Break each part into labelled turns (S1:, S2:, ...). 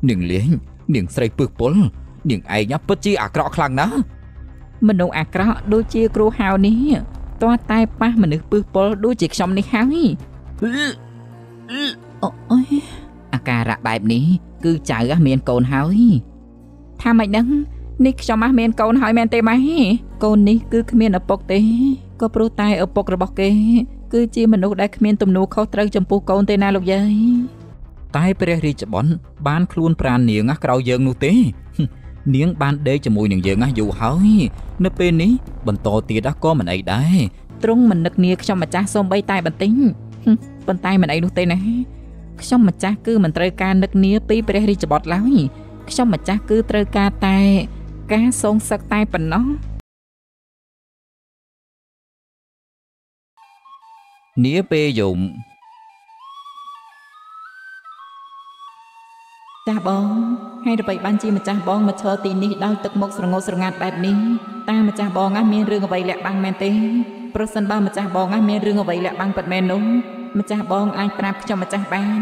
S1: នាងលេងនាងស្រីពឹសពុលនាងឯងពិតជាអាក្រក់ខ្លាំងណាស់
S2: មនុស្សអាក្រក់ដូចជាគ្រូហៅនេះតើតែប៉ះមនុស្សពឹសពុលដូចជាខ្ញុំនេះហើយអូយអាការៈបែបនេះគឺចៅមានកូនហើយថាម៉េចហ្នឹងនេះខ្ញុំមានកូនហើយមែនទេម៉ែកូននេះគឺគ្មានឪពុកទេក៏ព្រោះតែឪពុករបស់គេគឺជាមនុស្សដែលគ្មានទំនួលខុសត្រូវចំពោះកូនទេណាលោកយាយ
S1: តែព្រះរាជបុត្របានខ្លួនប្រាណនាងក្រោយយើងនោះទេនាងបានដេកជាមួយនឹងយើងយូរហើយនៅពេលនេះបន្តទៀតក៏មិនអីដែរ
S2: ទ្រង់មិននឹកនាខ្ញុំម្ចាស់សូម្បីតែបន្តិចប៉ុន្តែមិនអីនោះទេណាខ្ញុំម្ចាស់គឺមិនត្រូវការនឹកនាពីព្រះរាជបុត្រឡើយខ្ញុំម្ចាស់គឺត្រូវការតែការសងសឹកតែប៉ុណ្ណោះ
S1: នាពេលយំ
S2: ចាស់បងហើយអ្វីបានជាម្ចាស់បងមកឈរទីនេះដោយទឹកមុខស្រងោតស្រងាត់បែបនេះតាម្ចាស់បងមានរឿងអ្វីលាក់បាំងមែនទេប្រសិនបើម្ចាស់បងមានរឿងអ្វីលាក់បាំងពិតមែននោះម្ចាស់បងអាចប្រាប់ខ្ញុំម្ចាស់បាន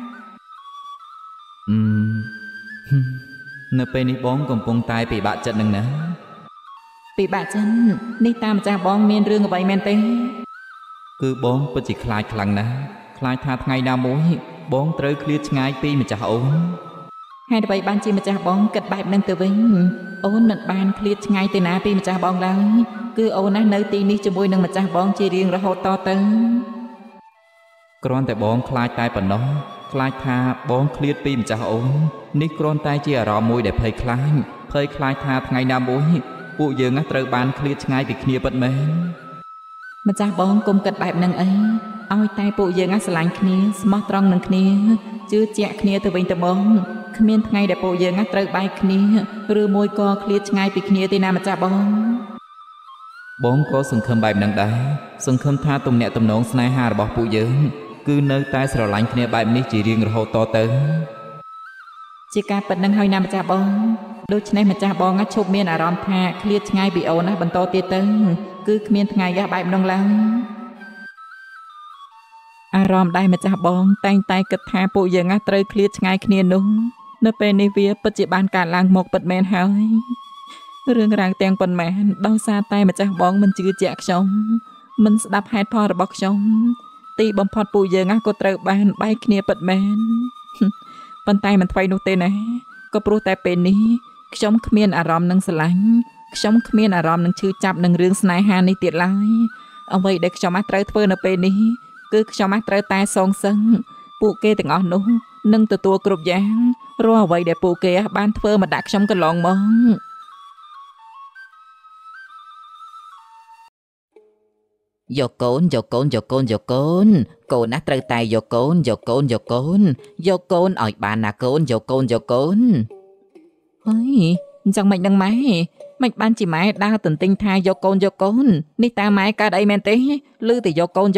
S1: នៅពេលនេះបងកំពុងតែពិបាកចិត្តនឹងណា
S2: ពិបាកចិត្តនេះតាម្ចាស់បងមានរឿងអ្វីមែនទេ
S1: គឺបងពិតជាខ្លាចខ្លាំងណាស់ខ្លាចថាថ្ងៃណាមួយបងត្រូវឃ្លាតឆ្ងាយពីម្ចាស់អូន
S2: ហើយអ្វីបានជាម្ចាស់បងគិតបែបហ្នឹងទៅវិញអូនមិនបានឃ្លាតឆ្ងាយទៅណាពីម្ចាស់បងឡើយគឺអូននៅទីនេះជាមួយនឹងម្ចាស់បងជារៀងរហូតតទៅ
S1: គ្រាន់តែបងខ្លាចតែប៉ុណ្ណោះខ្លាចថាបងឃ្លាតពីម្ចាស់អូននេះគ្រាន់តែជាអារម្មណ៍មួយដែលភ័យខ្លាចថាថ្ងៃណាមួយពួកយើងត្រូវបានឃ្លាតឆ្ងាយពីគ្នាពិតមែន
S2: ម្ចាស់បងកុំគិតបែបហ្នឹងអីឲ្យតែពួកយើងស្រឡាញ់គ្នាស្មោះត្រង់នឹងគ្នាជឿជាក់គ្នាទៅវិញទៅមកគ្មានថ្ងៃដែលពួកយើងត្រូវបែកគ្នាឬមួយក៏ឃ្លាតឆ្ងាយពីគ្នាទេណាម្ចាស់
S1: បងក៏សង្ឃឹមបែបហ្នឹងដែរសង្ឃឹមថាទំនាក់ទំនងស្នេហារបស់ពួកយើងគឺនៅតែស្រឡាញ់គ្នាបែបនេះជារៀងរហូតតទៅ
S2: ជាការពិតនឹងហើយណាម្ចាស់បងដូច្នេះម្ចាស់បងឈប់មានអារម្មណ៍ថាឃ្លាតឆ្ងាយពីអូនណាបន្តទៀតទៅគឺគ្មានថ្ងៃយ៉ាស់បែបនោះឡើយអារម្មណ៍ដែលម្ចាស់បងតែងតែគិតថាពួកយើងត្រូវឃ្លាតឆ្ងាយគ្នានោះនៅពេលនេះវាពិតជាបានកើតឡើងមកពិតមែនហើយរឿងរ៉ាវទាំងប៉ុន្មានដោយសារតែម្ចាស់បងមិនជឿជាក់ខ្ញុំមិនស្ដាប់ហេតុផលរបស់ខ្ញុំទីបំផុតពួកយើងក៏ត្រូវបានបែកគ្នាពិតមែនប៉ុន្តែមិនថ្មីនោះទេណាក៏ព្រោះតែពេលនេះខ្ញុំគ្មានអារម្មណ៍នឹងស្រឡាញ់ខ្ញុំគ្មានអារម្មណ៍នឹងឈឺចាប់នឹងរឿងស្នេហានេះទៀតឡើយអ្វីដែលខ្ញុំត្រូវធ្វើនៅពេលនេះគឺខ្ញុំត្រូវតែសងសឹកពួកគេទាំងអស់នោះនឹងទទួលគ្រប់យ៉ាងរាល់អ្វីដែលពួកគេបានធ្វើមកដាក់ខ្ញុំកន្លងមក
S1: យកកូនយកកូនណាត្រូវតែយកកូនឲ្យបានណាកូនយកកូន
S2: ហើយអញ្ចឹងមិនដឹងម៉ែមិនបានជាម៉ែដើរទន្ទិញថាយកកូននេះតើម៉ែកើតអីមែនទេឮតែយកកូន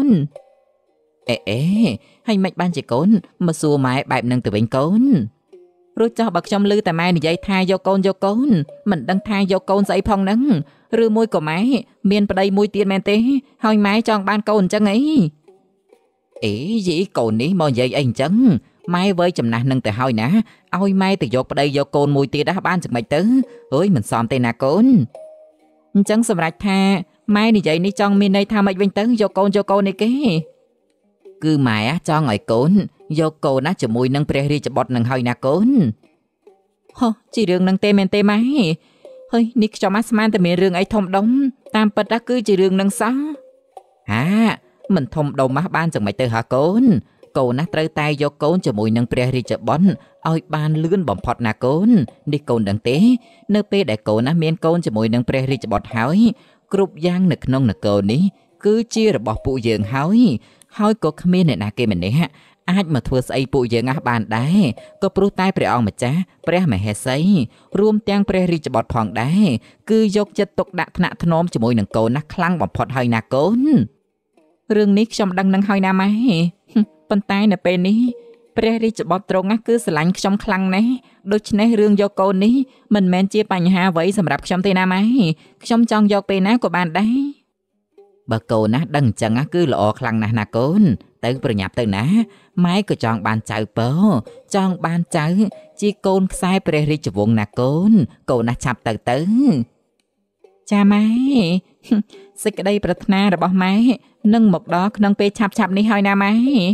S1: ហើយមិនបានជាកូនមកសួរម៉ែបែបហ្នឹងទៅវិញកូន
S2: ព្រោះចោះបើខ្ញុំឮតែម៉ែនិយាយថាយកកូនមិនដឹងថាយកកូនស្អីផងហ្នឹងឬមួយក៏ម៉ែមានប្តីមួយទៀតមែនទេហើយម៉ែចង់បានកូនអញ្ចឹងអី
S1: យីកូននេះមកនិយាយអីអញ្ចឹងម៉ែវ័យចំណាស់នឹងទៅហើយណាឲ្យម៉ែទៅយកប្តីយកកូនមួយទៀតបានចឹងមិនទៅអើយមិនសមទេណាកូន
S2: អញ្ចឹងសម្រាប់ថាម៉ែនិយាយនេះចង់មានន័យថាម៉េចវិញទៅយកកូននេះគេ
S1: គឺម៉ែចង់ឲ្យកូនយកកូនជាមួយនឹងព្រះរាជបុត្រនឹងហើយណាកូន
S2: ជារឿងនឹងទេមែនទេម៉ែហើយនេះខ្ញុំស្មានតែមានរឿងអីធំដុំតាមពិតគឺជារឿងនឹងសោះ
S1: មិនធំដុំបានចឹងមិនទៅហាកូនត្រូវតែយកកូនជាមួយនឹងព្រះរាជបុត្រឲ្យបានលឿនបំផុតណាកូននេះកូនដឹងទេនៅពេលដែលកូនមានកូនជាមួយនឹងព្រះរាជបុត្រហើយគ្រប់យ៉ាងនៅក្នុងនគរនេះគឺជារបស់ពួកយើងហើយក៏គ្មានអ្នកណាគេម្នាក់អាចមកធ្វើស្អីពួកយើងបានដែរក៏ព្រោះតែព្រះអង្គម្ចាស់ព្រះមហេសីរួមទាំងព្រះរាជបុត្រផងដែរគឺយកចិត្តទុកដាក់ថ្នាក់ថ្នមជាមួយនឹងកូនខ្លាំងបំផុតហើយណាកូន
S2: រឿងនេះខ្ញុំដឹងនឹងហើយណាម៉ែប៉ុន្តែនៅពេលនេះព្រះរាជបុត្រទ្រង់គឺស្រឡាញ់ខ្ញុំខ្លាំងណាស់ដូច្នេះរឿងយកកូននេះមិនមែនជាបញ្ហាអ្វីសម្រាប់ខ្ញុំទេណាម៉ែខ្ញុំចង់យកពេលណាក៏បានដែរ
S1: បើកូនដឹងអញ្ចឹងគឺល្អខ្លាំងណាស់ណាកូនទៅប្រញាប់ទៅណាម៉ែក៏ចង់បានចៅចង់បានចៅជាកូនខ្សែព្រះរាជវង្សណាកូនកូនណាឆាប់ទៅ
S2: ចាម៉ែសេចក្តីប្រាថ្នារបស់ម៉ែនឹងមកដល់ក្នុងពេលឆាប់នេះហើយណាម៉ែ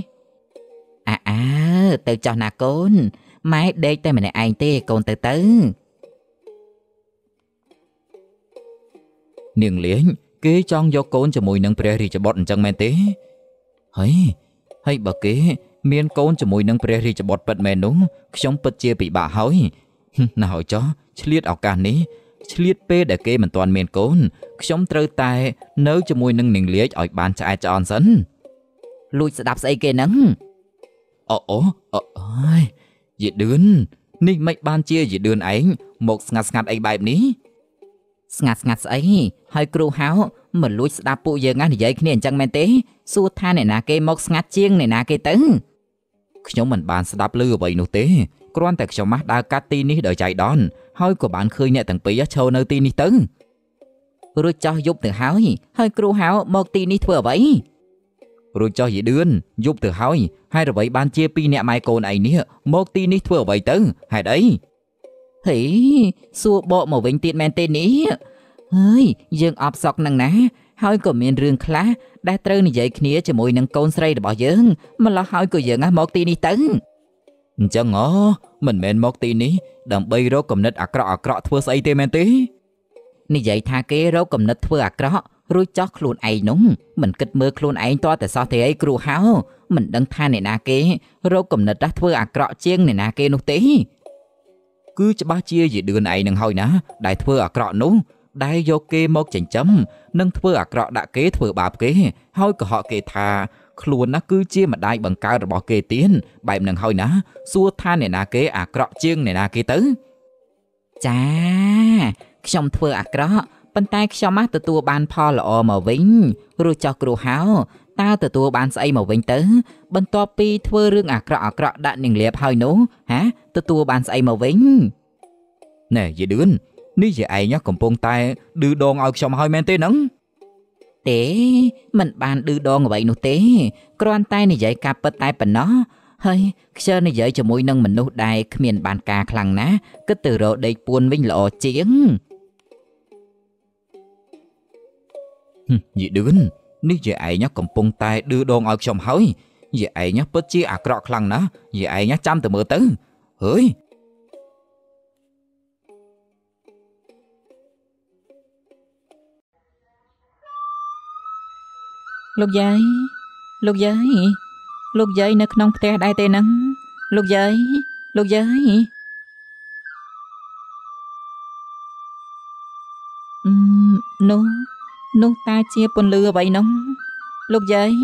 S1: ទៅចោះណាកូនម៉ែដេកតែម្នាក់ឯងទេកូនទៅ
S3: នាងលេងគេចង់យកកូនជាមួយនឹងព្រះរាជបុត្រអញ្ចឹងមែនទេហើយបើគេមានកូនជាមួយនឹងព្រះរាជបុត្រពិតមែននោះខ្ញុំពិតជាពិបាកហើយណាស់ហើយចោះឆ្លៀតឱកាសនេះឆ្លៀតពេលដែលគេមិនទាន់មានកូនខ្ញុំត្រូវតែនៅជាមួយនឹងនាងលាជឲ្យបានឆ្អែតឆ្អន់សិន
S1: លួចស្ដាប់ស្អីគេហ្នឹង
S3: យីឌឿននេះមិនបានជាយីឌឿនឯងមកស្ងាត់អីបែបនេះ
S1: ស្ងាត់ស្អីហើយគ្រូហៅមកលួចស្ដាប់ពួកយើងនិយាយគ្នាអញ្ចឹងមែនទេសួរថាអ្នកណាគេមកស្ងាត់ជាងអ្នកណាគេទៅ
S3: ខ្ញុំមិនបានស្ដាប់ឮអ្វីនោះទេគ្រាន់តែខ្ញុំមកដើរកាត់ទីនេះដោយចៃដន្យហើយក៏បានឃើញអ្នកទាំងពីរឈរនៅទីនេះទៅ
S1: រួចចោះយប់ទៅហើយគ្រូហៅមកទីនេះធ្វើអ្វី
S3: រួចចោះយីឌឿនយប់ទៅហើយអ្វីបានជាពីរអ្នកម៉ែកូនឯងនេះមកទីនេះធ្វើអ្វីទៅហេតុអី
S1: សួរបកមកវិញទៀតមែនទេនេះហើយយើងអបសក់នឹងណាហើយក៏មានរឿងខ្លះដែលត្រូវនិយាយគ្នាជាមួយនឹងកូនស្រីរបស់យើងម្ល៉េះហើយក៏យើងមកទីនេះទៅ
S3: អញ្ចឹងមិនមែនមកទីនេះដើម្បីរកគំនិតអាក្រក់ធ្វើស្អីទេមែនទេ
S1: និយាយថាគេរកគំនិតធ្វើអាក្រក់រួចចោះខ្លួនឯងនោះមិនគិតមើលខ្លួនឯងតតែសោះទេអីគ្រូហៅមិនដឹងថាអ្នកណាគេរកគំនិតធ្វើអាក្រក់ជាងអ្នកណាគេនោះទេ
S3: គឺច្បាស់ជាយីឌឿនឯងនឹងហើយណាដែលធ្វើអាក្រក់នោះដែលយកគេមកចិញ្ចឹមនិងធ្វើអាក្រក់ដាក់គេធ្វើបាបគេហើយកុហកគេថាខ្លួនណាគឺជាម្ដាយបង្កើតរបស់គេទៀតបែបនឹងហើយណាសួរថាអ្នកណាគេអាក្រក់ជាងអ្នកណាគេទៅ
S1: ចាខ្ញុំធ្វើអាក្រក់ប៉ុន្តែខ្ញុំទទួលបានផលល្អមកវិញរួចចោះគ្រូហៅតើទទួលបានស្អីមកវិញទៅបន្ទាប់ពីធ្វើរឿងអាក្រក់ដាក់នាងលាភហើយនោះទទួលបានស្អីមកវិញ
S3: ណែយីឌឿននេះយាយឯងកំពុងតែឌឺដងឲ្យខ្ញុំហើយមែនទេហ្នឹង
S1: ទេមិនបានឌឺដងអ្វីនោះទេគ្រាន់តែនិយាយការពិតតែប៉ុណ្ណោះហើយខ្ជិលនិយាយជាមួយនឹងមនុស្សដែលគ្មានបានការខ្លាំងណាស់គិតទៅរកដេកពួនវិញល្អជាង
S3: យីឌឿននេះយាយឯងកំពុងតែឌឺដងឲ្យខ្ញុំហើយយាយឯងពិតជាអាក្រក់ខ្លាំងណាស់យាយឯងចាំទៅមើលទៅហើយ
S2: លោកយាយនៅក្នុងផ្ទះដែរទេហ្នឹងលោកយាយនោះតាជាពន្លឺអ្វីនោះលោកយាយ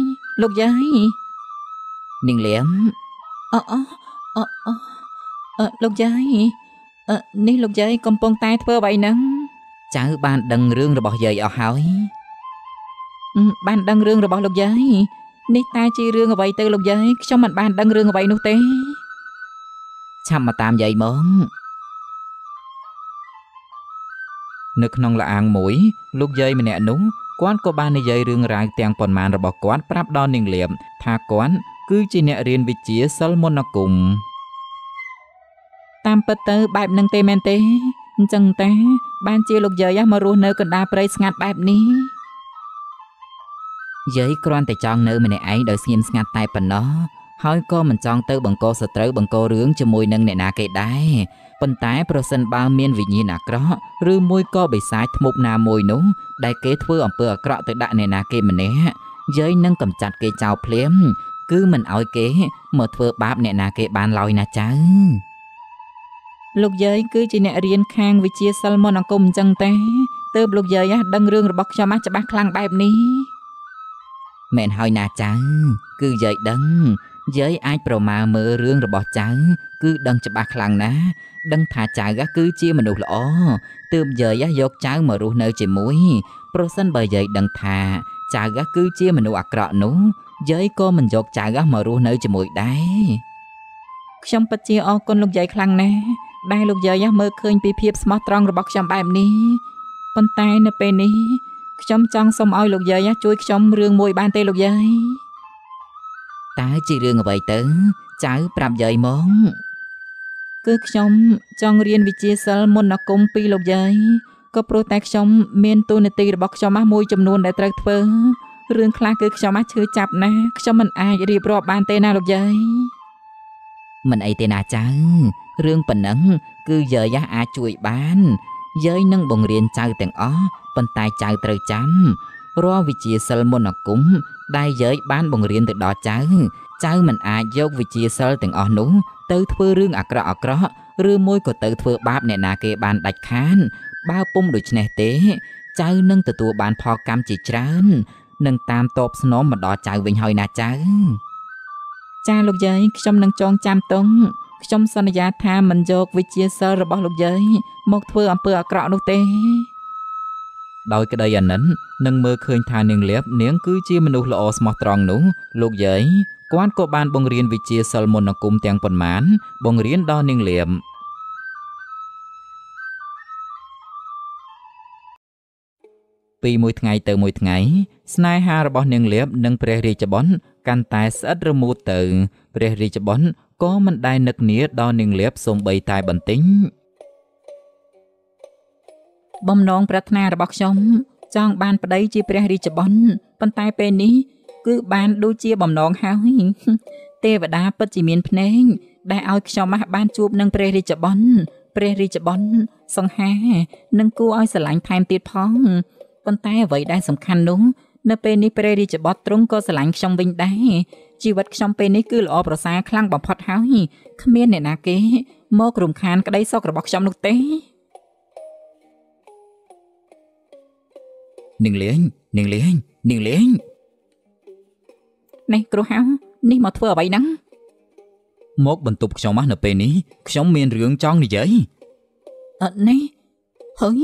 S1: នាងលៀម
S2: លោកយាយនេះលោកយាយកំពុងតែធ្វើអ្វីហ្នឹង
S1: ចៅបានដឹងរឿងរបស់យាយអស់ហើយ
S2: បានដឹងរឿងរបស់លោកយាយនេះតាជារឿងអ្វីទៅលោកយាយខ្ញុំមិនបានដឹងរឿងអ្វីនោះទេ
S1: ឆាប់មកតាមយាយមក
S3: នៅក្នុងលាអាងមួយលោកយាយម្នាក់នោះគាត់ក៏បាននិយាយរឿងរ៉ាវទាំងប៉ុន្មានរបស់គាត់ប្រាប់ដល់នាងលៀមថាគាត់គឺជាអ្នករៀនវិជ្ជាសិលមន្តអាគម
S2: តាមពិតទៅបែបហ្នឹងទេមែនទេអញ្ចឹងតាបានជាលោកយាយមករស់នៅកណ្ដាលព្រៃស្ងាត់បែបនេះ
S1: យាយគ្រាន់តែចង់នៅម្នាក់ឯងដោយស្ងៀមស្ងាត់តែប៉ុណ្ណោះហើយក៏មិនចង់ទៅបង្កសត្រូវបង្ករឿងជាមួយនឹងអ្នកណាគេដែរប៉ុន្តែប្រសិនបើមានវិញ្ញាណអាក្រក់ឬមួយក៏បិសាចធ្មប់ណាមួយនោះដែលគេធ្វើអំពើអាក្រក់ទៅដាក់អ្នកណាគេម្នាក់យាយនឹងកម្ចាត់គេចោលភ្លាមគឺមិនឲ្យគេមកធ្វើបាបអ្នកណាគេបានឡើយណាចៅ
S2: លោកយាយគឺជាអ្នករៀនខាងវិជ្ជាសិលមន្តអាគមអញ្ចឹងទេទើបលោកយាយដឹងរឿងរបស់ខ្ញុំច្បាស់ខ្លាំងបែបនេះ
S1: មែនហើយណាចៅគឺយាយដឹងយាយអាចប្រមាលមើលរឿងរបស់ចៅគឺដឹងច្បាស់ខ្លាំងណាស់ដឹងថាចៅគឺជាមនុស្សល្អទើបយាយយកចៅមករស់នៅជាមួយប្រសិនបើយាយដឹងថាចៅគឺជាមនុស្សអាក្រក់នោះយាយក៏មិនយកចៅមករស់នៅជាមួយដែរ
S2: ខ្ញុំពិតជាអរគុណលោកយាយខ្លាំងណាស់ដែលលោកយាយមើលឃើញពីភាពស្មោះត្រង់របស់ខ្ញុំបែបនេះប៉ុន្តែនៅពេលនេះខ្ញុំចង់សូមឲ្យលោកយាយជួយខ្ញុំរឿងមួយបានទេលោកយាយ
S1: តើជារឿងអ្វីទៅចៅប្រាប់យាយមក
S2: គឺខ្ញុំចង់រៀនវិជ្ជាសិលមន្តអាគមពីលោកយាយក៏ព្រោះតែខ្ញុំមានតួនាទីរបស់ខ្ញុំមួយចំនួនដែលត្រូវធ្វើរឿងខ្លះគឺខ្ញុំឈឺចាប់ណាស់ខ្ញុំមិនអាចរៀបរាប់បានទេណាលោកយាយ
S1: មិនអីទេណាចៅរឿងប៉ុណ្ណឹងគឺយាយអាចជួយបានយាយនឹងបង្រៀនចៅទាំងអស់ប៉ុន្តែចៅត្រូវចាំរាល់វិជ្ជាសិលមន្តអាគមដែលយាយបានបង្រៀនទៅដល់ចៅមិនអាចយកវិជ្ជាសិលទាំងអស់នោះទៅធ្វើរឿងអាក្រក់ឬមួយក៏ទៅធ្វើបាបអ្នកណាគេបានដាច់ខានបើពុំដូច្នេះទេចៅនឹងទទួលបានផលកម្មជាច្រើននឹងតាមតបស្នំមកដល់ចៅវិញហើយណាចៅ
S2: ចាលោកយាយខ្ញុំនឹងចងចាំទុំខ្ញុំសន្យាថាមិនយកវិជ្ជាសិលរបស់លោកយាយមកធ្វើអំពើអាក្រក់នោះទេ
S3: ដោយក្តីអាណិននឹងមើលឃើញថានាងលៀបនាងគឺជាមនុស្សល្អស្មោះត្រង់នោះលោកយាយគាត់ក៏បានបង្រៀនវិជ្ជាសិលមន្តអាគមទាំងប៉ុន្មានបង្រៀនដល់នាងលៀបពីមួយថ្ងៃទៅមួយថ្ងៃស្នេហារបស់នាងលៀបនិងព្រះរាជបុត្រកាន់តែស្អិតរមួតទៅព្រះរាជបុត្រក៏មិនដែលនឹកនាដល់នាងលៀបសូម្បីតែបន្តិច
S2: បំណងប្រាថ្នារបស់ខ្ញុំចង់បានប្តីជាព្រះរាជបុត្រប៉ុន្តែពេលនេះគឺបានដូចជាបំណងហើយទេវតាពិតជាមានភ្នែកដែលឲ្យខ្ញុំបានជួបនឹងព្រះរាជបុត្រសង្ហានិងគួរឲ្យស្រឡាញ់ថែមទៀតផងប៉ុន្តែអ្វីដែលសំខាន់នោះនៅពេលនេះព្រះរាជបុត្រទ្រង់ក៏ស្រឡាញ់ខ្ញុំវិញដែរជីវិតខ្ញុំពេលនេះគឺល្អប្រសើរខ្លាំងបំផុតហើយគ្មានអ្នកណាគេមករំខានក្តីសុខរបស់ខ្ញុំនោះទេ
S3: នាងលេង
S2: នេះគ្រូហៅនេះមកធ្វើអ្វីហ្នឹង
S3: មកបន្ទប់ខ្ញុំនៅពេលនេះខ្ញុំមានរឿងចង់និយាយ
S2: នេះហើយ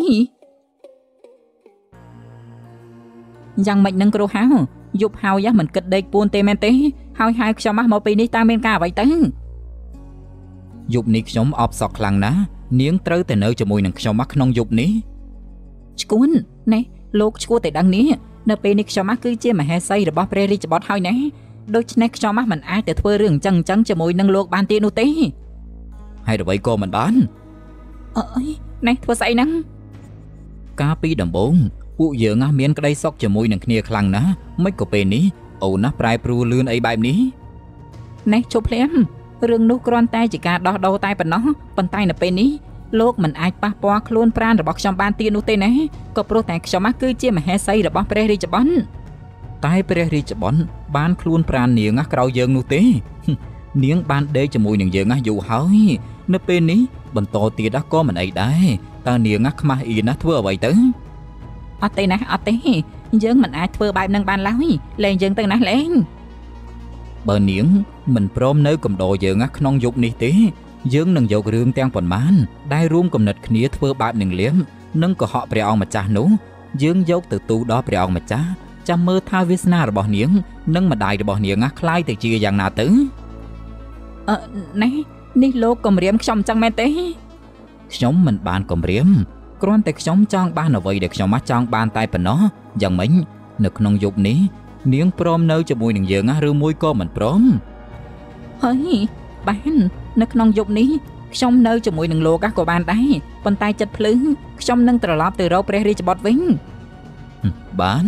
S2: យ៉ាងម៉េចនឹងគ្រូហៅយប់ហើយមិនគិតដេកពួនទេមែនទេហើយខ្ញុំមកពេលនេះតើមានការអ្វីទៅ
S3: យប់នេះខ្ញុំអបសក់ខ្លាំងណាស់នាងត្រូវតែនៅជាមួយនឹងខ្ញុំក្នុងយប់នេះ
S2: ឈួននេះលោកឈួរតែដឹងនេះនៅពេលនេះខ្ញុំគឺជាមហេសីរបស់ព្រះរាជបុត្រហើយណាដូច្នេះខ្ញុំមិនអាចទៅធ្វើរឿងអញ្ចឹងជាមួយនឹងលោកបានទៀតនោះទេ
S3: ហើយអ្វីក៏មិនបាន
S2: អីនេះធ្វើស្អីហ្នឹង
S3: កាលពីដំបូងពួកយើងមានក្តីសុខជាមួយនឹងគ្នាខ្លាំងណាស់មិនក៏ពេលនេះអូនប្រែប្រួលលឿនអីបែបនេះ
S2: នេះជប់ភ្លាមរឿងនោះគ្រាន់តែជាការដោះដូរតែប៉ុណ្ណោះប៉ុន្តែនៅពេលនេះលោកមិនអាចប៉ះពាល់ខ្លួនប្រាណរបស់ខ្ញុំបានទៀតនោះទេណាក៏ព្រោះតែខ្ញុំគឺជាមហេសីរបស់ព្រះរាជបុត្រ
S3: តែព្រះរាជបុត្របានខ្លួនប្រាណនាងក្រោយយើងនោះទេនាងបានដេកជាមួយនឹងយើងយូរហើយនៅពេលនេះបន្តទៀតក៏មិនអីដែរតើនាងខ្មាស់អៀនធ្វើអ្វីទៅ
S2: អត់ទេយើងមិនអាចធ្វើបែបនឹងបានឡើយលែងយើងទៅណាលែង
S3: បើនាងមិនព្រមនៅកំដរយើងក្នុងយប់នេះទេយើងនឹងយករឿងទាំងប៉ុន្មានដែលរួមគំនិតគ្នាធ្វើបាបនឹងលៀមនិងកុហកព្រះអង្គម្ចាស់នោះយើងយកទៅទូលដល់ព្រះអង្គម្ចាស់ចាំមើលថាវាសនារបស់នាងនិងម្ដាយរបស់នាងคล้ายទៅជាយ៉ាងណាទៅ
S2: នេះលោកគំរាមខ្ញុំចឹងមែនទេ
S3: ខ្ញុំមិនបានគំរាមគ្រាន់តែខ្ញុំចង់បានអ្វីដែលខ្ញុំចង់បានតែប៉ុណ្ណោះយ៉ាងម៉េចនៅក្នុងយប់នេះនាងព្រមនៅជាមួយនឹងយើងឬមួយក៏មិនព្រម
S2: ហើយបាននៅក្នុងយប់នេះខ្ញុំនៅជាមួយនឹងលោកក៏បានដែរប៉ុន្តែចិត្តភ្លឺខ្ញុំនឹងត្រឡប់ទៅរកព្រះរាជបុត្រវិញ
S3: បាន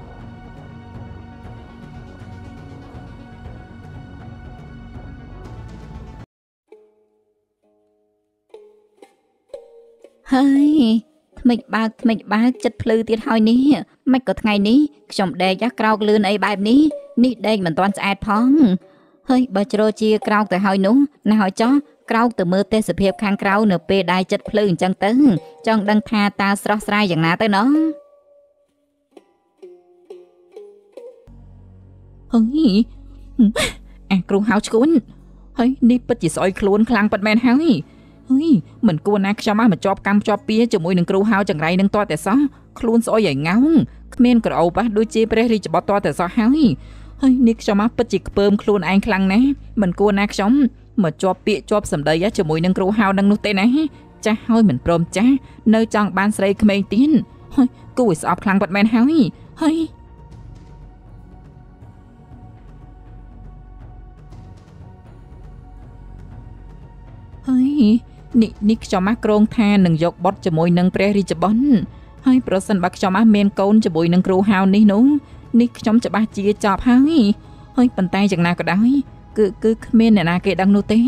S4: ហើយថ្មិចបើកចិត្តភ្លឺទៀតហើយនេះមិនក៏ថ្ងៃនេះខ្ញុំដេកក្រោកលឿនអីបែបនេះដេកមិនទាន់ស្អែតផងហើយបើជ្រោជាក្រោកទៅហើយនោះណាហើយចោះក្រោកទៅមើលទេសភាពខាងក្រៅនៅពេលដែលចិត្តភ្លឺអញ្ចឹងទៅចង់ដឹងថាតើស្រស់ស្រាយយ៉ាងណាទៅណោះ
S2: ហើយអាគ្រូហៅឈួនហើយនេះពិតជាស្អុយខ្លួនខ្លាំងពិតមែនហើយមិនគួរណាខ្ញុំមកជាប់កម្មជាប់ពៀជាមួយនឹងគ្រូហៅចង្រៃនឹងតតែសោះខ្លួនស្អុយឲ្យងោងគ្មានក្រអូបដូចជាព្រះរាជបុត្រតតែសោះហើយនេះខ្ញុំពិតជាខ្ពើមខ្លួនឯងខ្លាំងណាស់មិនគួរណាខ្ញុំមកជាប់ពាក្យជាប់សម្ដីជាមួយនឹងគ្រូហៅនឹងនោះទេណាចាស់ហើយមិនព្រមចាស់នៅចង់បានស្រីក្មេងទៀតហើយគួរឲ្យស្អប់ខ្លាំងពិតមែនហើយហើយនេះខ្ញុំក្រងថានឹងយកបុត្រជាមួយនឹងព្រះរាជបុត្រហើយប្រសិនបើខ្ញុំមានកូនជាមួយនឹងគ្រូហៅនេះនោះនេះខ្ញុំច្បាស់ជាចប់ហើយប៉ុន្តែយ៉ាងណាក៏ដោយគឺគ្មានអ្នកណាគេដឹងនោះទេ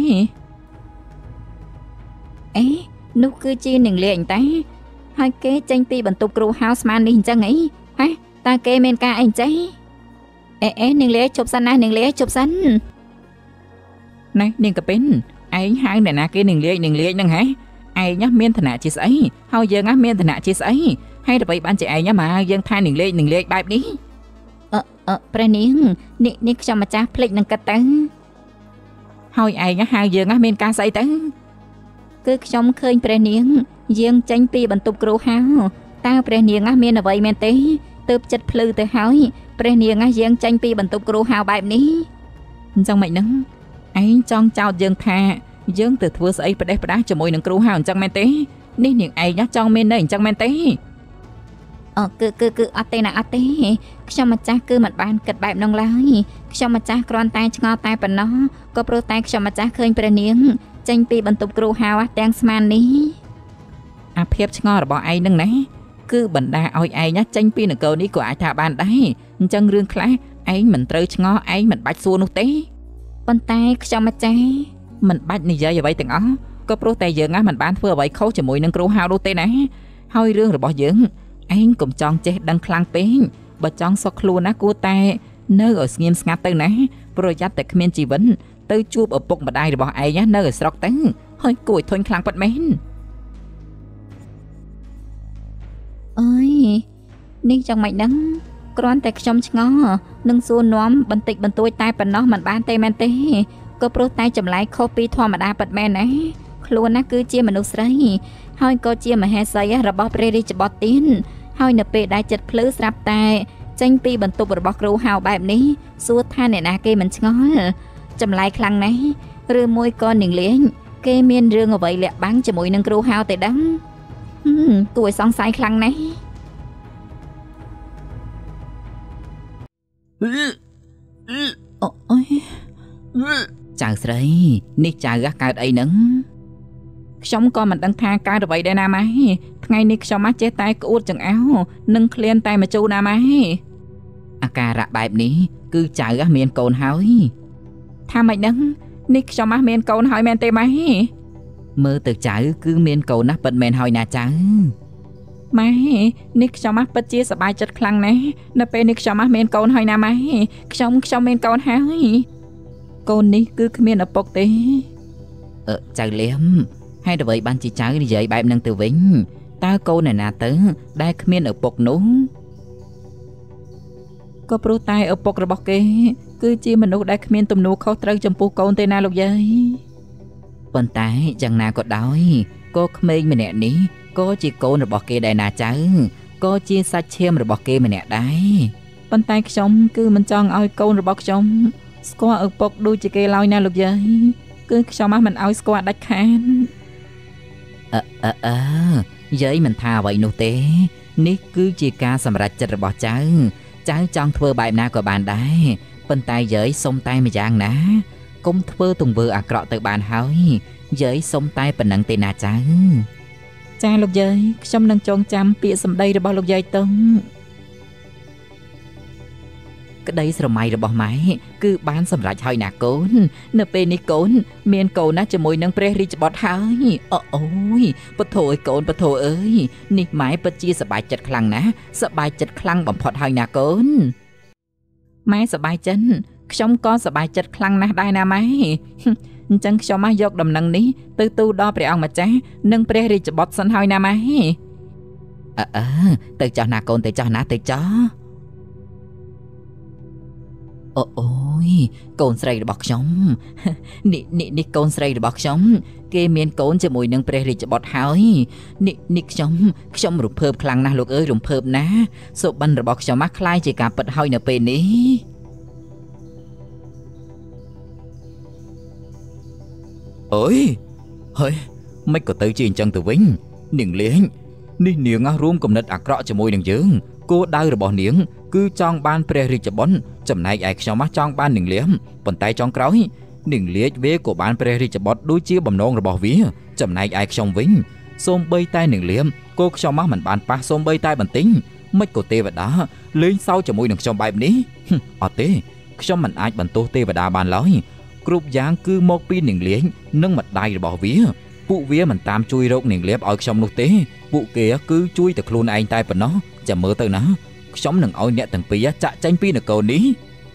S4: អេនោះគឺជានាងលាអញតាហើយគេចេញពីបន្ទប់គ្រូហៅស្មាននេះអញ្ចឹងអីហ៎តើគេមានការអីចេះអេនាងលាជប់សិនណានាងលាជប់សិន
S2: ណែនាងកពិនឯងហៅអ្នកណាគេនាងលាហ្នឹងហ៎ឯងមានឋានៈជាស្អីហើយយើងមានឋានៈជាស្អីហើយដើម្បីបានជាឯងមកយើងថានាងលាបែបនេះ
S4: ព្រះនាងនេះខ្ញុំម្ចាស់ភ្លេចនឹងគិតទៅ
S2: ហើយឯងហៅយើងមានការស្អីទៅ
S4: គឺខ្ញុំឃើញព្រះនាងយាងចេញពីបន្ទប់គ្រូហៅតើព្រះនាងមានអ្វីមែនទេទើបចិត្តភ្លឺទៅហើយព្រះនាងយាងចេញពីបន្ទប់គ្រូហៅបែបនេះ
S2: អញ្ចឹងមិនហ្នឹងឯងចង់ចោទយើងថាយើងទៅធ្វើស្អីផ្ដេសផ្ដាសជាមួយនឹងគ្រូហៅអញ្ចឹងមែនទេនេះនាងឯងចង់មាននៅអញ្ចឹងមែនទេ
S4: គឺអត់ទេណាអត់ទេខ្ញុំម្ចាស់គឺមិនបានគិតបែបនោះឡើយខ្ញុំម្ចាស់គ្រាន់តែឆ្ងល់តែប៉ុណ្ណោះក៏ព្រោះតែខ្ញុំម្ចាស់ឃើញព្រះនាងចេញពីបន្ទប់គ្រូហៅទាំងស្មាននេះ
S2: អាភាពឆ្ងល់របស់ឯងនឹងណាគឺបណ្ដាឲ្យឯងចេញពីនគរនេះក៏អាចថាបានដែរអញ្ចឹងរឿងខ្លះឯងមិនត្រូវឆ្ងល់ឯងមិនបាច់សួរនោះទេ
S4: ប៉ុន្តែខ្ញុំម្ចាស់
S2: មិនបាច់និយាយអ្វីទាំងអស់ក៏ព្រោះតែយើងមិនបានធ្វើអ្វីខុសជាមួយនឹងគ្រូហៅនោះទេណាហើយរឿងរបស់យើងឯងកុំចង់ចេះដឹងខ្លាំងពេកបើចង់សុខខ្លួនណាគួរតែនៅឲ្យស្ងៀមស្ងាត់ទៅណាប្រយ័ត្នតែគ្មានជីវិតទៅជួបឪពុកម្ដាយរបស់ឯងនៅឲ្យស្រុកទៅហើយគួរឲ្យធុញខ្លាំងពិតមែន
S4: អើយនេះយ៉ាងម៉េចហ្នឹងគ្រាន់តែខ្ញុំឆ្ងល់នឹងសួរនាំបន្តិចបន្តួចតែប៉ុណ្ណោះមិនបានទេមែនទេក៏ព្រោះតែចម្លែកខុសពីធម្មតាពិតមែនណាខ្លួនណាគឺជាមនុស្សស្រីហើយក៏ជាមហេសីរបស់ព្រះរាជបុត្រទៀតហើយនៅពេលដែលចិត្តភ្លឺស្រាប់តែចេញពីបន្ទប់របស់គ្រូហៅបែបនេះសួរថាអ្នកណាគេមិនឆ្ងល់ចម្លែកខ្លាំងណាស់ឬមួយក៏នាងលេងគេមានរឿងអ្វីលាក់បាំងជាមួយនឹងគ្រូហៅទេដឹងគួរឲ្យសង្ស័យខ្លាំងណាស់
S2: អូយ
S1: ចៅស្រីនេះចៅកើតអីហ្នឹង
S2: ខ្ញុំក៏មិនដឹងថាកើតអ្វីដែរណាម៉ែថ្ងៃនេះខ្ញុំចេះតែក្អួតចង្អោនិងឃ្លានតែមកជូរណាម៉ែ
S1: អាការៈបែបនេះគឺចៅមានកូនហើយ
S2: ថាម៉េចហ្នឹងនេះខ្ញុំមានកូនហើយមែនទេម៉ែ
S1: មើលទៅចៅគឺមានកូនណាស់ពិតមែនហើយណាចៅ
S2: ម៉ែនេះខ្ញុំពិតជាសប្បាយចិត្តខ្លាំងណាស់នៅពេលនេះខ្ញុំមានកូនហើយណាម៉ែខ្ញុំមានកូនហើយកូននេះគឺគ្មានឪពុកទេ
S1: ចៅលៀមហើយអ្វីបានជាចៅនិយាយបែបហ្នឹងទៅវិញតើកូនណាទៅដែលគ្មានឪពុកនោះ
S2: ក៏ព្រោះតែឪពុករបស់គេគឺជាមនុស្សដែលគ្មានទំនួលខុសត្រូវចំពោះកូនទេណាលោកយាយ
S1: ប៉ុន្តែយ៉ាងណាក៏ដោយក៏ក្មេងម្នាក់នេះក៏ជាកូនរបស់គេដែរណាចៅក៏ជាសាច់ឈាមរបស់គេម្នាក់ដែរ
S2: ប៉ុន្តែខ្ញុំគឺមិនចង់ឲ្យកូនរបស់ខ្ញុំស្គាល់ឪពុកដូចជាគេឡើយណាលោកយាយគឺខ្ញុំមិនឲ្យស្គាល់ដាច់ខាត
S1: យាយមិនថាអ្វីនោះទេនេះគឺជាការសម្រេចចិត្តរបស់ចៅចង់ធ្វើបែបណាក៏បានដែរប៉ុន្តែយាយសុំតែម្យ៉ាងណាកុំធ្វើទង្វើអាក្រក់ទៅបានហើយយាយសុំតែប៉ុណ្្នឹងទេណាចៅ
S2: ចាលោកយាយខ្ញុំនឹងចងចាំពាក្យសម្ដីរបស់លោកយាយតុង
S1: ក្តីស្រមៃរបស់ម៉ែគឺបានសម្រេចហើយណាកូននៅពេលនេះកូនមានកូនណាជាមួយនឹងព្រះរាជបុត្រហើយអូយពធអើយកូនពធអើយនេះម៉ែពិតជាសប្បាយចិត្តខ្លាំងណាស់សប្បាយចិត្តខ្លាំងបំផុតហើយណាកូន
S2: ម៉ែសប្បាយចិត្តខ្ញុំក៏សប្បាយចិត្តខ្លាំងណាស់ដែរណាម៉ែអញ្ចឹងខ្ញុំមកយកដំណឹងនេះទៅទូលដល់ព្រះអង្គម្ចាស់និងព្រះរាជបុត្រសិនហើយណាម៉ែ
S1: ទៅចោះណាកូនទៅចោះណាទៅចោះអូយកូនស្រីរបស់ខ្ញុំនេះកូនស្រីរបស់ខ្ញុំគេមានកូនជាមួយនឹងព្រះរាជបុត្រហើយនេះខ្ញុំរំភើបខ្លាំងណាស់លោកអើយរំភើបណាស់សុបិនរបស់ខ្ញុំខ្លាយជាការពិតហើយនៅពេលនេះ
S3: អើយហើយមិនក៏ទៅជាអញ្ចឹងទៅវិញនាងលេងនេះនាងរួមគំនិតអាក្រក់ជាមួយនឹងយើងគោលដៅរបស់នាងគឺចង់បានព្រះរាជបុត្រចំណែកឯខ្ញុំចង់បាននាងលៀមប៉ុន្តែចុងក្រោយនាងលាជវាក៏បានព្រះរាជបុត្រដូចជាបំណងរបស់វាចំណែកឯខ្ញុំវិញសូម្បីតែនាងលៀមក៏ខ្ញុំមិនបានប៉ះសូម្បីតែបន្តិចមិនក៏ទេវតាលេងសើចជាមួយនឹងខ្ញុំបែបនេះអត់ទេខ្ញុំមិនអាចបន្ទោសទេវតាបានឡើយគ្រប់យ៉ាងគឺមកពីនាងលាជនិងម្ដាយរបស់វាពួកវាមិនតាមជួយរកនាងលៀបឲ្យខ្ញុំនោះទេពួកគេគឺជួយតែខ្លួនឯងតែប៉ុណ្ណោះចាំមើលទៅណាខ្ញុំនឹងឲ្យអ្នកទាំងពីរចាក់ចេញពីនគរនេះ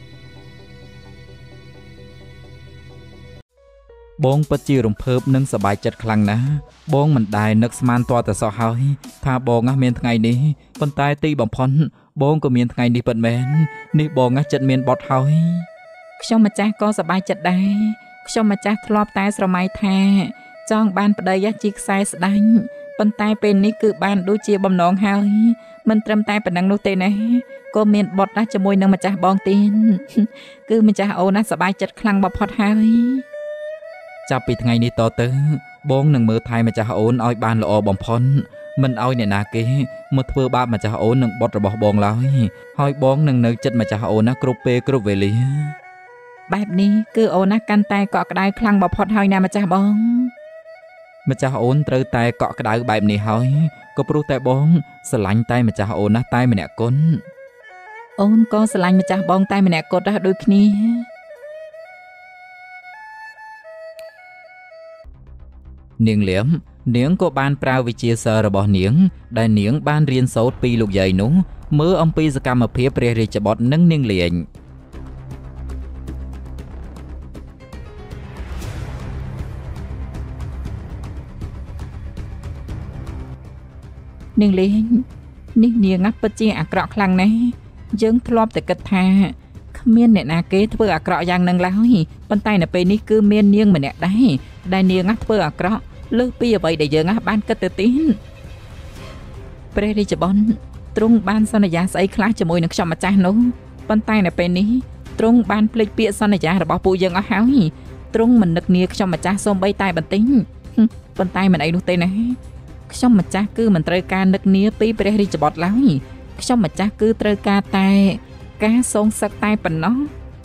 S3: បងពិតជារំភើបនិងសប្បាយចិត្តខ្លាំងណាស់បងមិនដែលនឹកស្មានទាល់តែសោះហើយថាបងមានថ្ងៃនេះប៉ុន្តែទីបំផុតបងក៏មានថ្ងៃនេះពិតមែននេះបងចិត្តមានបត់ហើយ
S2: ខ្ញុំម្ចាស់ក៏សប្បាយចិត្តដែរខ្ញុំម្ចាស់ធ្លាប់តែស្រមៃថាចង់បានប្តីជាខ្សែស្ដាញ់ប៉ុន្តែពេលនេះគឺបានដូចជាបំណងហើយមិនត្រឹមតែប៉ុណ្ណឹងនោះទេណាក៏មានបត់ជាមួយនឹងម្ចាស់បងទៀតគឺម្ចាស់អូនសប្បាយចិត្តខ្លាំងបំផុតហើយ
S3: ចាប់ពីថ្ងៃនេះតទៅបងនឹងមើលថែម្ចាស់អូនឲ្យបានល្អបំផុតមិនឲ្យអ្នកណាគេមកធ្វើបាបម្ចាស់អូននិងបុត្ររបស់បងឡើយហើយបងនឹងនៅចិត្តម្ចាស់អូនគ្រប់ពេលគ្រប់វេលា
S2: បែបនេះគឺអូនកាន់តែកក់ក្ដៅខ្លាំងបំផុតហើយណាម្ចាស់បង
S3: ម្ចាស់អូនត្រូវតែកក់ក្ដៅបែបនេះហើយក៏ព្រោះតែបងស្រឡាញ់តែម្ចាស់អូនតែម្នាក់គត់
S2: អូនក៏ស្រឡាញ់ម្ចាស់បងតែម្នាក់គត់ដែរដូចគ្នា
S3: នាងលៀមនាងក៏បានប្រើវិជ្ជាសិល្ប៍របស់នាងដែលនាងបានរៀនសូត្រពីលោកយាយនោះមើលអំពីសកម្មភាពព្រះរាជបុត្រនិងនាងលេង
S2: នាងលេងនេះនាងពិតជាអាក្រក់ខ្លាំងណាស់យើងធ្លាប់តែគិតថាគ្មានអ្នកណាគេធ្វើអាក្រក់យ៉ាងនឹងឡើយប៉ុន្តែនៅពេលនេះគឺមាននាងម្នាក់ដែរដែលនាងធ្វើអាក្រក់លើសពីអ្វីដែលយើងបានគិតទៅទៀតព្រះរាជបុត្រទ្រង់បានសន្យាស្អីខ្លះជាមួយនឹងខ្ញុំម្ចាស់នោះប៉ុន្តែនៅពេលនេះទ្រង់បានភ្លេចពាក្យសន្យារបស់ពួកយើងអស់ហើយទ្រង់មិននឹកនាខ្ញុំម្ចាស់សូម្បីតែបន្តិចប៉ុន្តែមិនអីនោះទេណាខ្ញុំម្ចាស់គឺមិនត្រូវការនឹកនាពីព្រះរាជបុត្រឡើយខ្ញុំម្ចាស់គឺត្រូវការតែការសងសឹកតែប៉ុណ្ណោះ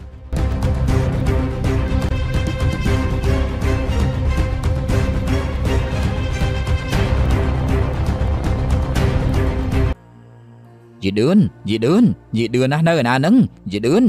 S3: យាយឌឿនណាស់នៅឯណាហ្នឹងយាយឌឿន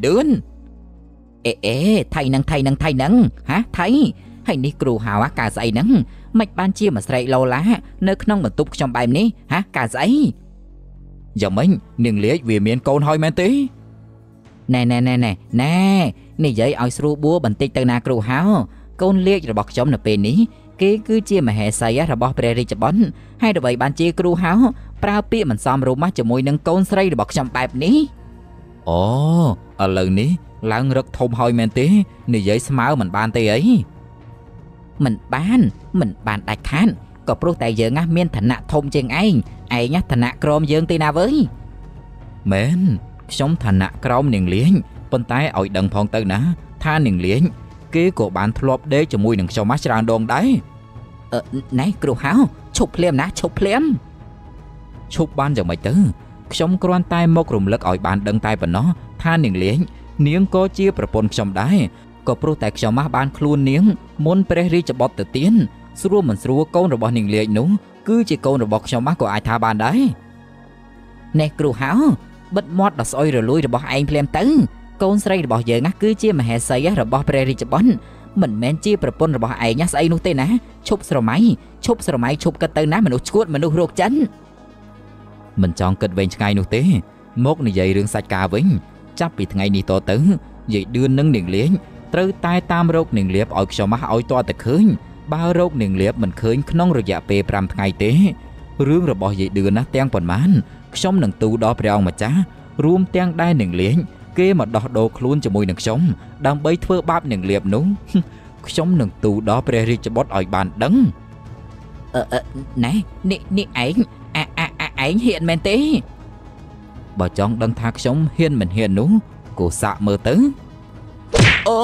S1: អេថៃហ្នឹងហាថៃហើយនេះគ្រូហៅការស្អីហ្នឹងមិនបានជាមកស្រែកឡូឡានៅក្នុងបន្ទប់ខ្ញុំបែបនេះហាការស្អី
S3: យ៉ាងម៉េចនាងលាជវាមានកូនហើយមែនទេ
S1: ណែនិយាយឲ្យស្រួលបួបន្តិចទៅណាគ្រូហៅកូនលាជរបស់ខ្ញុំនៅពេលនេះគេគឺជាមហេសីរបស់ព្រះរាជបុត្រហើយដើម្បីបានជាគ្រូហៅប្រើពាក្យមិនសមរម្យជាមួយនឹងកូនស្រីរបស់ខ្ញុំបែបនេះ
S3: អូឥឡូវនេះឡើងរឹកធំហើយមែនទេនិយាយស្មើមិនបានទេអី
S1: មិនបានដាច់ខាតក៏ព្រោះតែយើងមានឋានៈធំជាងឯងឋានៈក្រោមយើងទេណាវើយ
S3: មែនខ្ញុំឋានៈក្រោមនាងលេងប៉ុន្តែឲ្យដឹងផងទៅណាថានាងលេងគេក៏បានធ្លាប់ដេកជាមួយនឹងខ្ញុំមកច្រើនដងដែរ
S1: ណែគ្រូហៅឈប់ភ្លាមណាឈប់ភ្លាម
S3: ឈប់បានយ៉ាងម៉េចទៅខ្ញុំគ្រាន់តែមករំលឹកឲ្យបានដឹងតែប៉ុណ្ណោះថានាងលេងនាងក៏ជាប្រពន្ធខ្ញុំដែរក៏ព្រោះតែខ្ញុំបានខ្លួននាងមុនព្រះរាជបុត្រទៅទៀនស្រួលមិនស្រួលកូនរបស់នាងលេងនោះគឺជាកូនរបស់ខ្ញុំក៏អាចថាបានដែរ
S1: ណែគ្រូហៅបិទមាត់ដល់ស្អុយរលួយរបស់ឯងភ្លាមទៅកូនស្រីរបស់យើងគឺជាមហេសីរបស់ព្រះរាជបុត្រមិនមែនជាប្រពន្ធរបស់ឯងស្អីនោះទេណាឈប់ស្រមៃឈប់គិតទៅណាមនុស្សឈួតមនុស្សរោគចិន
S3: មិនចង់គិតវែងឆ្ងាយនោះទេមកនិយាយរឿងសាច់ការវិញចាប់ពីថ្ងៃនេះតទៅយាយឌឿននិងនាងលេងត្រូវតែតាមរកនាងលៀបឲ្យខ្ញុំឲ្យតតែឃើញបើរកនាងលៀបមិនឃើញក្នុងរយៈពេល5ថ្ងៃទេរឿងរបស់យាយឌឿនណាទាំងប៉ុន្មានខ្ញុំនឹងទូដល់ព្រះអង្គម្ចាស់រួមទាំងដែរនាងលេងគេមកដោះដូរខ្លួនជាមួយនឹងខ្ញុំដើម្បីធ្វើបាបនាងលៀបនោះខ្ញុំនឹងទូដល់ព្រះរាជបុត្រឲ្យបានដឹង
S1: ណែនេះឯងហ៊ានមែនទេ
S3: បើចង់ដឹងថាខ្ញុំហ៊ានមិនហ៊ាននោះគូសាកមើលទៅ
S1: អូ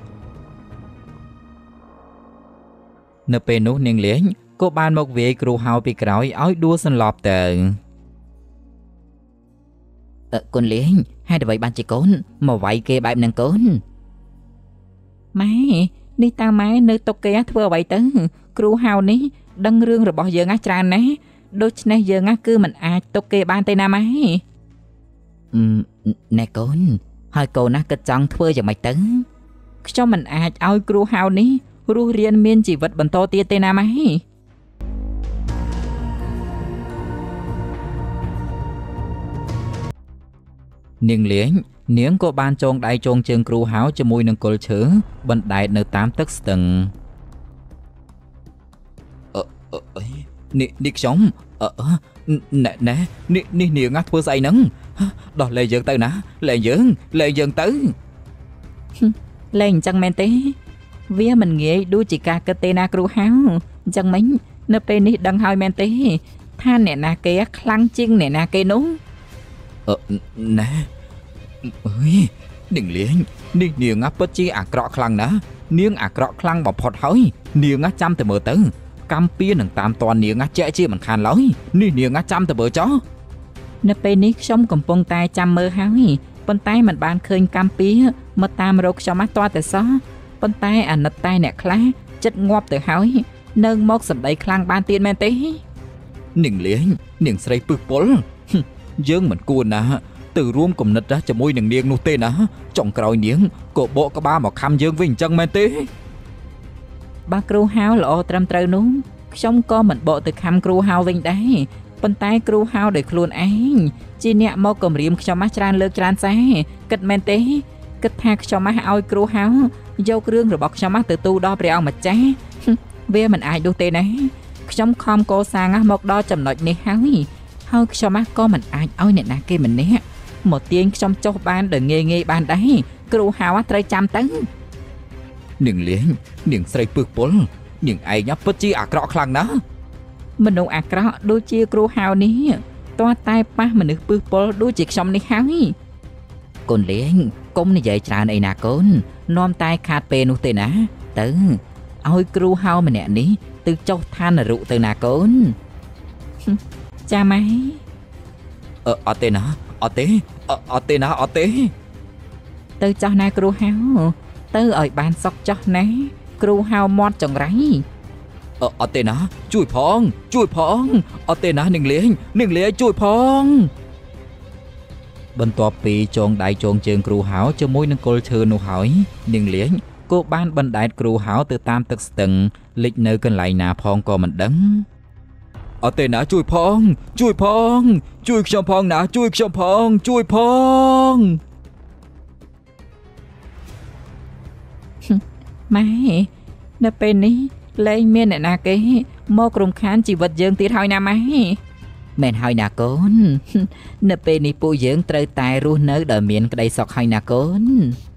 S3: នៅពេលនោះនាងលេងក៏បានមកវាយគ្រូហៅពីក្រោយឲ្យដួលសន្លប់ទៅ
S1: កូនលេងហេតុអ្វីបានជាកូនមកវាយគេបែបហ្នឹងកូន
S2: ម៉ែនេះតើម៉ែនៅតុកគេធ្វើអ្វីទៅគ្រូហៅនេះដឹងរឿងរបស់យើងច្រើនណាស់ដូច្នេះយើងគឺមិនអាចតុកគេបានទេណាម៉ែ
S1: ណែកូនហើយកូនណាគិតចង់ធ្វើយ៉ាងម៉េចទៅ
S2: ខ្ញុំមិនអាចឲ្យគ្រូហៅនេះរស់រានមានជីវិតបន្តទៀតទេណាម៉ែ
S3: នាងលេងនាងក៏បានចងដៃចងជើងគ្រូហៅជាមួយនឹងគល់ឈើបណ្ដែតនៅតាមទឹកស្ទឹងនេះខ្ញុំណែនេះនាងធ្វើស្អីហ្នឹងដោះលែងយើងទៅណាលែងយើងទៅ
S2: លែងអញ្ចឹងមែនទេវាមិនងាយដូចជាការគិតទេណាគ្រូហៅអញ្ចឹងមិញនៅពេលនេះដឹងហើយមែនទេថាអ្នកណាគេខ្លាំងជាងអ្នកណាគេនោះ
S3: ណែអើយនាងលេងនេះនាងពិតជាអាក្រក់ខ្លាំងណាស់នាងអាក្រក់ខ្លាំងបំផុតហើយនាងចាំតែមើលទៅកម្មពៀនឹងតាមតននាងជាក់ជាមិនខានឡើយនេះនាងចាំតែមើលចុះ
S2: នៅពេលនេះខ្ញុំកំពុងតែចាំមើលហើយប៉ុន្តែមិនបានឃើញកម្មពៀមកតាមរកខ្ញុំទាល់តែសោះប៉ុន្តែអាណិតតែអ្នកខ្លះចិត្តងាប់ទៅហើយនៅមកសម្ដីខ្លាំងបានទៀតមែនទេ
S3: នាងលេងនាងស្រីពឹសពុលយើងមិនគួរណាទៅរួមគំនិតជាមួយនឹងនាងនោះទេណាចុងក្រោយនាងក៏បកក្បាលមកខំយើងវិញអញ្ចឹងមែនទេ
S2: បើគ្រូហៅល្អត្រឹមត្រូវនោះខ្ញុំក៏មិនបកទៅខំគ្រូហៅវិញដែរប៉ុន្តែគ្រូហៅដោយខ្លួនឯងជាអ្នកមកគំរាមខ្ញុំច្រើនលើកច្រើនសារគិតមែនទេគិតថាខ្ញុំឲ្យគ្រូហៅយករឿងរបស់ខ្ញុំទៅទូលដល់ព្រះអង្គម្ចាស់វាមិនអាចដូចទេណាខ្ញុំខំកសាងមកដល់ចំណុចនេះហើយខ្ញុំក៏មិនអាចឲ្យអ្នកណាគេម្នាក់មកទាញខ្ញុំចុះបានដោយងាយបានដែរគ្រូហៅត្រូវចាំទៅ
S3: នាងលេងនាងស្រីពឹសពុលនាងឯងពិតជាអាក្រក់ខ្លាំងណាស់
S2: មនុស្សអាក្រក់ដូចជាគ្រូហៅនេះទាល់តែប៉ះមនុស្សពឹសពុលដូចជាខ្ញុំនេះហើយក
S1: ូនលេងកុំនិយាយច្រើនអីណាកូននាំតែខាតពេលនោះទេណាទៅឲ្យគ្រូហៅម្នាក់នេះទៅចុះឋាននរុទៅណាកូន
S2: ចាម៉ែ
S3: អត់ទេណាអត់ទេ
S2: ទៅចោះណាគ្រូហៅទៅឲ្យបានសុខចោះណាគ្រូហៅមាត់ចង្រៃ
S3: អត់ទេណាជួយផងអត់ទេណានាងលេងជួយផងបន្ទាប់ពីចងដៃចងជើងគ្រូហៅជាមួយនឹងគល់ឈើនោះហើយនាងលេងក៏បានបណ្ដែតគ្រូហៅទៅតាមទឹកស្ទឹងលិចនៅកន្លែងណាផងក៏មិនដឹងអត់ទេណាជួយផងជួយខ្ញុំផងណាជួយផង
S2: ម៉ែនៅពេលនេះលែងមានអ្នកណាគេមករំខានជីវិតយើងទៀតហើយណាម៉ែ
S1: មែនហើយណាកូននៅពេលនេះពួកយើងត្រូវតែរស់នៅដោយមានក្តីសុខហើយណាកូន